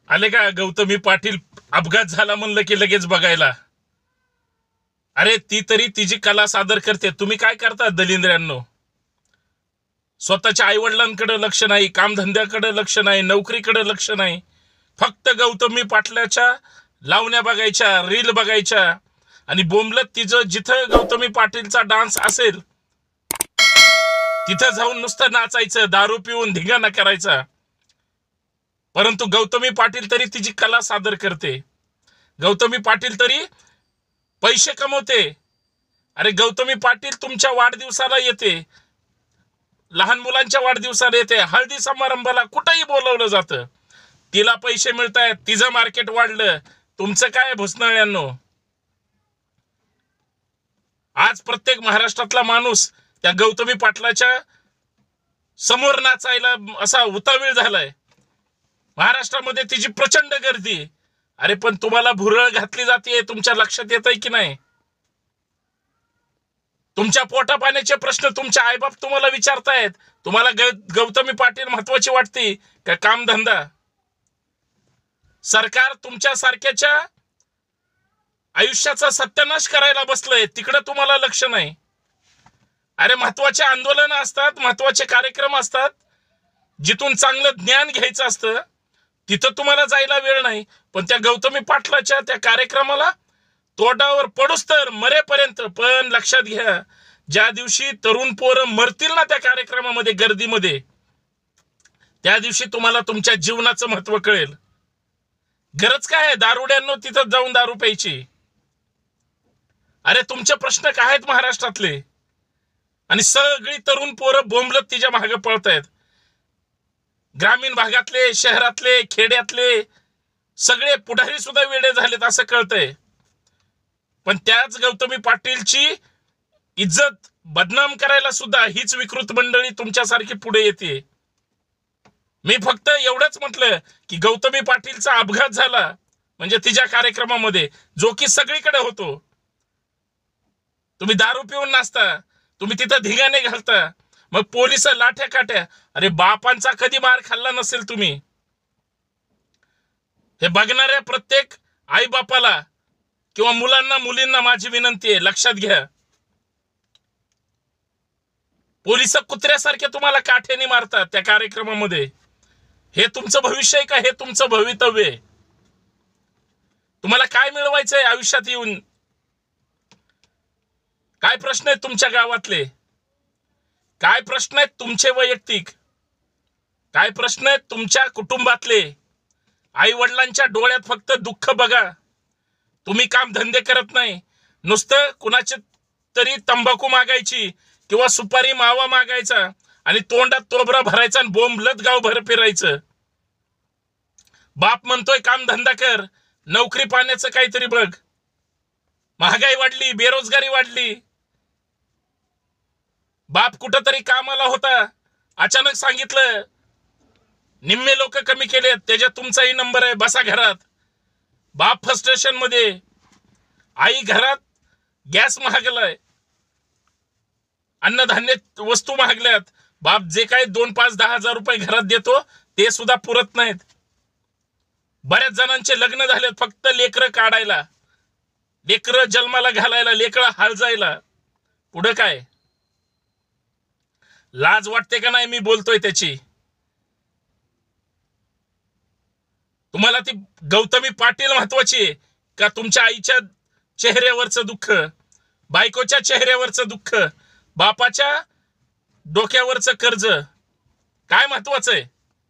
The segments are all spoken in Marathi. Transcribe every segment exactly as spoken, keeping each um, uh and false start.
आले का गौतमी पाटील अपघात झाला म्हणलं की लगेच बघायला? अरे ती तरी तिची कला सादर करते, तुम्ही काय करता दलिंद्रांनो? स्वतःच्या आई वडिलांकडे लक्ष नाही, कामधंद्याकडे लक्ष नाही, नोकरीकडे लक्ष नाही, फक्त गौतमी पाटलाच्या लावण्या बघायच्या, रील बघायच्या आणि बोंबलत तिचं जिथं गौतमी पाटीलचा डान्स असेल तिथं जाऊन नुसतं नाचायचं, दारू पिऊन धिंगाणा करायचा. परंतु गौतमी पाटील तरी तिची कला सादर करते, गौतमी पाटील तरी पैसे कमवते. अरे गौतमी पाटील तुमच्या वाढदिवसाला येते, लहान मुलांच्या वाढदिवसाला येते, हळदी समारंभाला कुठेही बोलवलं जातं, तिला पैसे मिळतायत, तिचं मार्केट वाढलं. तुमचं काय भुसनाळ्यांनो? आज प्रत्येक महाराष्ट्रातला माणूस त्या गौतमी पाटलाच्या समोर नाचायला असा उतावीळ झालाय. महाराष्ट्रामध्ये तिची प्रचंड गर्दी. अरे पण तुम्हाला भुरळ घातली जाते, तुमच्या लक्षात येतंय की नाही? तुमच्या पोटा पाण्याचे प्रश्न तुमचे आईबाप तुम्हाला विचारतायत. तुम्हाला गौतमी पाटील महत्वाची वाटते का कामधंदा? सरकार तुमच्या सारख्याच्या आयुष्याचा सत्यानाश करायला बसलंय, तिकडे तुम्हाला लक्ष नाही. अरे महत्वाचे आंदोलन असतात, महत्वाचे कार्यक्रम असतात, जिथून चांगलं ज्ञान घ्यायचं असतं तिथं तुम्हाला जायला वेळ नाही. पण त्या गौतमी पाटलाच्या त्या कार्यक्रमाला तोंडावर पडूस तर मरेपर्यंत. पण लक्षात घ्या, ज्या दिवशी तरुण पोरं मरतील ना त्या कार्यक्रमामध्ये, गर्दीमध्ये, त्या दिवशी तुम्हाला तुमच्या जीवनाचं महत्व कळेल. गरज काय आहे दारुड्यांनो तिथं जाऊन दारू प्यायची? अरे तुमचे प्रश्न काय आहेत महाराष्ट्रातले? आणि सगळी तरुण पोरं बोंबलत तिच्या मागे पळतायत. ग्रामीण भागातले, शहरातले, खेड्यातले सगळे पुढारी सुद्धा वेडे झालेत असं कळतंय. पण त्याच गौतमी पाटीलची इज्जत बदनाम करायला सुद्धा हीच विकृत मंडळी तुमच्यासारखी पुढे येते. मी फक्त एवढंच म्हटलं की गौतमी पाटीलचा अपघात झाला म्हणजे तिच्या कार्यक्रमामध्ये, जो की सगळीकडे होतो. तुम्ही दारू पिऊन नाचता, तुम्ही तिथं धिंगाणे घालता, मग पोलिस लाठ्या काट्या. अरे बापांचा कधी मार खाल्ला नसेल तुम्ही? हे बघणाऱ्या प्रत्येक आई बापाला किंवा मुलांना मुलींना माझी विनंती आहे, लक्षात घ्या. पोलिस कुत्र्यासारखे तुम्हाला काठ्याने मारतात त्या कार्यक्रमामध्ये. हे तुमचं भविष्य आहे का? हे तुमचं भवितव्य आहे? तुम्हाला काय मिळवायचंय आयुष्यात येऊन? काय प्रश्न आहेत तुमच्या गावातले? काय प्रश्न आहेत तुमचे वैयक्तिक? काय प्रश्न आहेत तुमच्या कुटुंबातले? आई वडिलांच्या डोळ्यात फक्त दुःख बघा. तुम्ही काम धंदे करत नाही, नुसतं कुणाचे तरी तंबाखू मागायची किंवा सुपारी मावा मागायचा आणि तोंडात तोबरा भरायचा आणि बोंबलत गाव भर फिरायचं. बाप म्हणतोय काम धंदा कर, नोकरी पाण्याचं काहीतरी बघ. महागाई वाढली, बेरोजगारी वाढली. बाप कुठंतरी कामाला होता, अचानक सांगितलं निम्मे लोक कमी केले, त्याच्यात तुमचाही नंबर आहे, बसा घरात. बाप फ्रस्ट्रेशन मध्ये, आई घरात गॅस महागलाय, अन्नधान्य वस्तू महागल्यात, बाप जे काही दोन पाच दहा हजार रुपये घरात देतो ते सुद्धा पुरत नाहीत. बऱ्याच जणांचे लग्न झालेत फक्त लेकरं काढायला, लेकरं जन्माला घालायला, लेकरं हाळजायला. पुढे काय? लाज वाटते का नाही मी बोलतोय त्याची? तुम्हाला ती गौतमी पाटील महत्वाची आहे का तुमच्या आईच्या चेहऱ्यावरचं दुःख, बायकोच्या चेहऱ्यावरचं दुःख, बापाच्या डोक्यावरचं कर्ज? काय महत्वाचं आहे?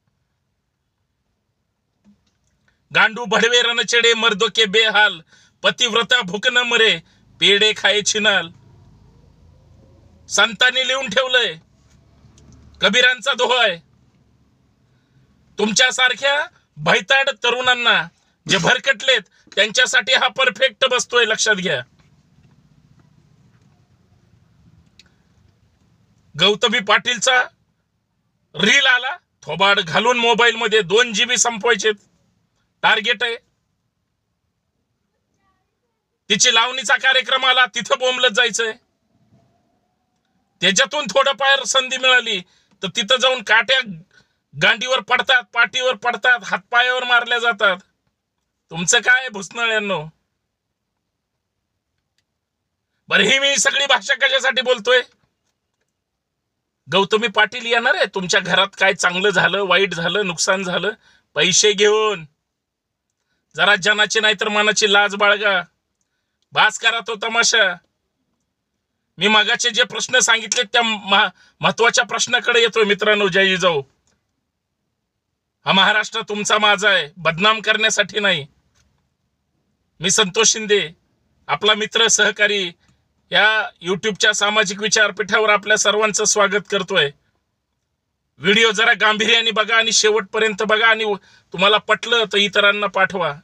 गांडू भडवे रणचेडे मर्दो के बेहाल, पतिव्रता भूक न मरे, पेडे खाये छिनाल. संतांनी लिहून ठेवलंय, कबीरांचा दोहा आहे. तुमच्यासारख्या भैताड तरुणांना जे भरकटलेत त्यांच्यासाठी हा परफेक्ट बसतोय, लक्षात घ्या. गौतमी पाटीलचा रील आला, थोबाड घालून मोबाईल मध्ये दोन जीबी संपवायचे टार्गेट आहे. तिची लावणीचा कार्यक्रम आला, तिथं बोंबलत जायचंय. त्याच्यातून थोडंफार संधी मिळाली तर तिथं जाऊन काट्या गांडीवर पडतात, पाठीवर पडतात, हातपायावर मारल्या जातात. तुमचं काय भुसनळ्यांनो? बरं, ही मी सगळी भाषा कशासाठी बोलतोय? गौतमी पाटील येणार आहे तुमच्या घरात, काय चांगलं झालं, वाईट झालं, नुकसान झालं, पैसे घेऊन. जरा जनाची नाही तर मनाची लाज बाळगा. बास करा तो तमाशा. मी मागाचे जे प्रश्न सांगितले त्या महत्वाच्या प्रश्नाकडे येतोय मित्रांनो. जय जाऊ. हा महाराष्ट्र तुमचा माझा आहे, बदनाम करण्यासाठी नाही. मी संतोष शिंदे, आपला मित्र सहकारी, या युट्यूबच्या सामाजिक विचारपीठावर आपल्या सर्वांचं स्वागत करतोय. व्हिडिओ जरा गांभीर्याने बघा आणि शेवटपर्यंत बघा, आणि तुम्हाला पटलं तर इतरांना पाठवा.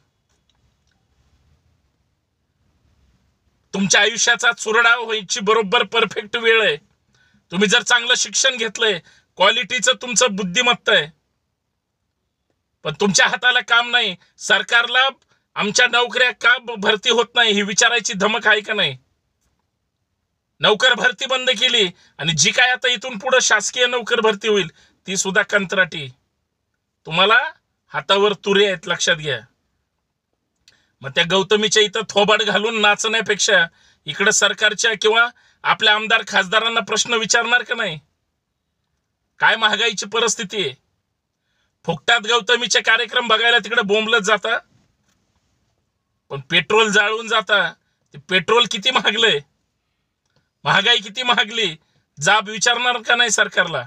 तुमच्या आयुष्याचा चुरडा व्हायची बरोबर परफेक्ट वेळ आहे. तुम्ही जर चांगलं शिक्षण घेतलंय, क्वालिटीचं तुमचं बुद्धिमत्ता आहे, पण तुमच्या हाताला काम नाही, सरकारला आमच्या नोकऱ्या का भरती होत नाही ही विचारायची धमक आहे का नाही? नोकर भरती बंद केली, आणि जी काय आता इथून पुढे शासकीय नोकर भरती होईल ती सुद्धा कंत्राटी. तुम्हाला हातावर तुरे आहेत, लक्षात घ्या. मग त्या गौतमीच्या इथं थोबाड घालून नाचण्यापेक्षा इकडे सरकारच्या किंवा आपल्या आमदार खासदारांना प्रश्न विचारणार का नाही? काय महागाईची परिस्थिती आहे. फुकटात गौतमीचे कार्यक्रम बघायला तिकडे बोंबलत जाता, पण पेट्रोल जाळून जाता. ते पेट्रोल किती महागलंय, महागाई किती महागली, जाब विचारणार का नाही सरकारला?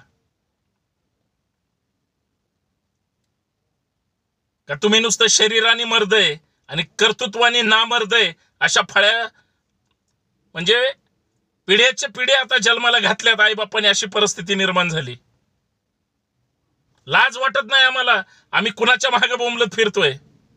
का तुम्ही नुसतं शरीराने मर्दय आणि कर्तृत्वाने नामर्दय अशा फळ्या, म्हणजे पिढ्याच्या पिढ्या आता जन्माला घातल्यात आई बापाने, अशी परिस्थिती निर्माण झाली. लाज वाटत नाही आम्हाला? आम्ही कुणाच्या मागे बोंबलत फिरतोय?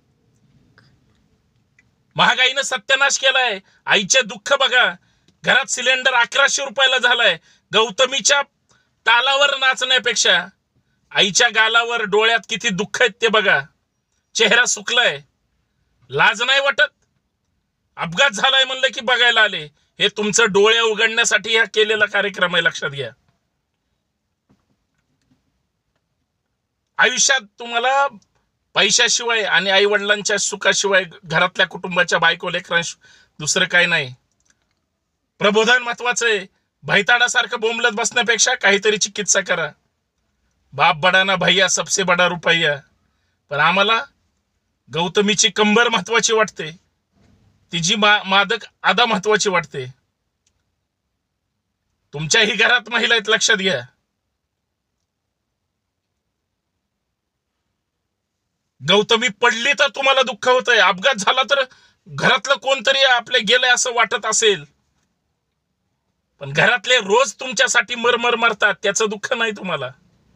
महागाईनं सत्यानाश केलाय. आईचे दुःख बघा, घरात सिलेंडर अकराशे रुपयाला झालाय. गौतमीच्या तालावर नाचण्यापेक्षा आईच्या गालावर, डोळ्यात किती दुःख आहेत ते बघा. चेहरा सुकलाय. लाज नाही वाटत? अपघात झालाय म्हणलं की बघायला आले. हे तुमचं डोळे उघडण्यासाठी हा केलेला कार्यक्रम आहे, लक्षात घ्या. आयुष्यात तुम्हाला पैशाशिवाय आणि आई वडिलांच्या सुखाशिवाय, घरातल्या कुटुंबाच्या बायको लेकरांशिवाय दुसरं काही नाही. प्रबोधन महत्वाचं आहे. भैताडासारखं बोंबलत बसण्यापेक्षा काहीतरी चिकित्सा करा. बाप बडा ना भैया, सबसे बडा रुपया. पण आम्हाला गौतमीची कंबर महत्वाची वाटते, तिची मा मादक आदा महत्वाची वाटते. तुमच्याही घरात महिला आहेत, लक्षात घ्या. गौतमी पडली तर तुम्हाला दुःख होतंय, अपघात झाला तर घरातलं कोणतरी आपले गेलंय असं वाटत असेल, पण घरातले रोज तुमच्यासाठी मरमर मरतात, त्याचं दुःख नाही तुम्हाला.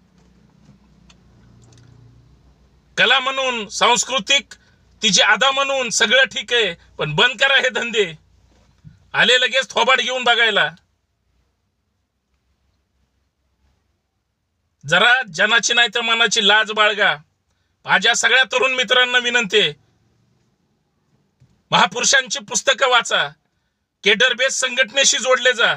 कला म्हणून, सांस्कृतिक तिची आदा म्हणून सगळं ठीक आहे, पण बंद करा हे धंदे. आले लगेच थोबाड घेऊन बघायला. जरा जनाची नाही तर मनाची लाज बाळगा. माझ्या सगळ्या तरुण मित्रांना विनंती आहे, महापुरुषांची पुस्तकं वाचा, केडर बेस संघटनेशी जोडले जा,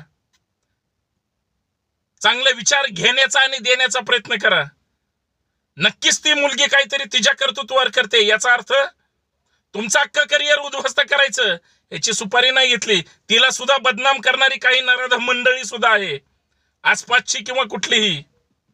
चांगले विचार घेण्याचा आणि देण्याचा प्रयत्न करा. नक्कीच ती मुलगी काहीतरी तिच्या कर्तृत्वावर करते, याचा अर्थ तुमचं अख्खं करिअर उद्ध्वस्त करायचं याची सुपारी नाही घेतली. तिला सुद्धा बदनाम करणारी काही नराधम मंडळी सुद्धा आहे, आसपासची किंवा कुठलीही.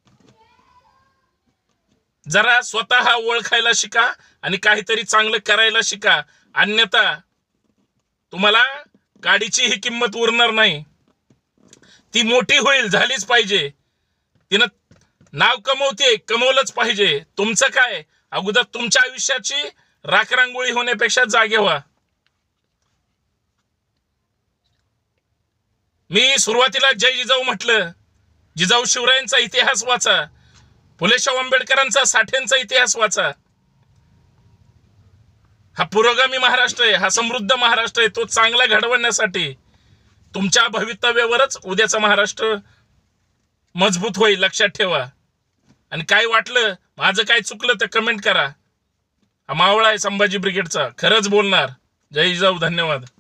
जरा स्वतः ओळखायला शिका आणि काहीतरी चांगलं करायला शिका, अन्यथा तुम्हाला गाडीची ही किंमत उरणार नाही. ती मोठी होईल, झालीच पाहिजे. तिनं नाव कमवते, कमवलंच पाहिजे. तुमचं काय, अगोदर तुमच्या आयुष्याची राखरांगोळी होण्यापेक्षा जागे व्हा. मी सुरुवातीला जय जिजाऊ म्हटलं. जिजाऊ शिवरायांचा इतिहास वाचा, फुले शाहू आंबेडकरांचा, साठेंचा इतिहास वाचा. हा पुरोगामी महाराष्ट्र आहे, हा समृद्ध महाराष्ट्र आहे. तो चांगला घडवण्यासाठी तुमच्या भवितव्यावरच उद्याचा महाराष्ट्र मजबूत होईल, लक्षात ठेवा. आणि काय वाटलं, माझं काय चुकलं तर कमेंट करा. हा मावळा आहे संभाजी ब्रिगेडचा, खरंच बोलणार. जय जिजाऊ. धन्यवाद.